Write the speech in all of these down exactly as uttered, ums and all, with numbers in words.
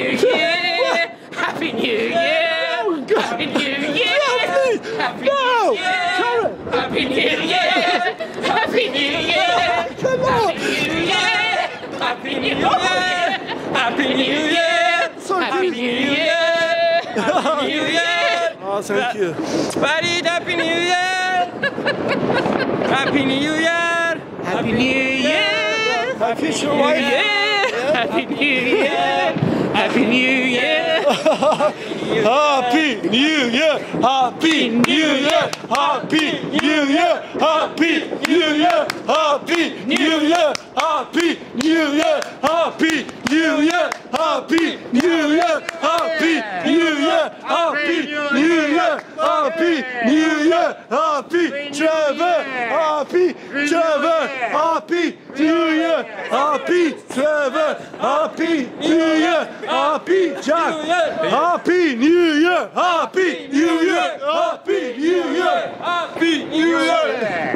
Year! Happy New Year! Happy New Year! Happy New Year! Happy New Year! Happy New Year! Come on! Happy New Year! Happy New Year! Happy New Year! Happy New Year! Oh, thank you. Farid, Happy New Year! Happy New Year! Happy New Year! Happy New Year! Happy New Year! Happy New Year! Happy New Year! Happy New Year! Happy New Year! Happy New Year! Happy New Year! Happy New Year! Happy New Year! Happy New Year! Happy New Year! Happy New Year! Happy New Year! Happy Trevor! Happy Trevor! Happy New Year! Happy Trevor! Happy New Year! Happy Jack! Happy New Year! Happy New Year! Happy New Year! Happy New Year!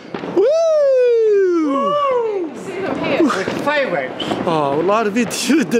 Fireworks. اه والله انا فيديو